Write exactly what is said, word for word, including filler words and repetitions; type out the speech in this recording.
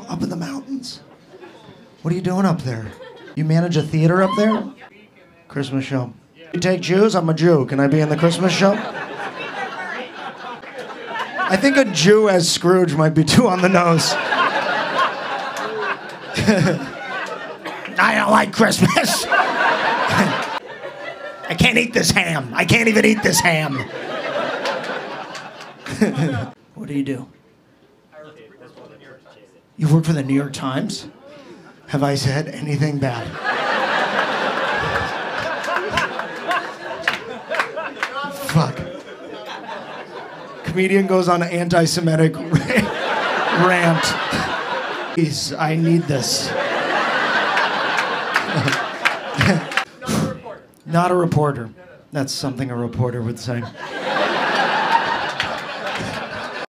Up in the mountains? What are you doing up there? You manage a theater up there? Christmas show. You take Jews? I'm a Jew. Can I be in the Christmas show? I think a Jew as Scrooge might be too on the nose. I don't like Christmas. I can't eat this ham. I can't even eat this ham. What do you do? You work for the New York Times? Have I said anything bad? Fuck. Comedian goes on an anti-Semitic rant. Please, I need this. Not a reporter. Not a reporter. That's something a reporter would say.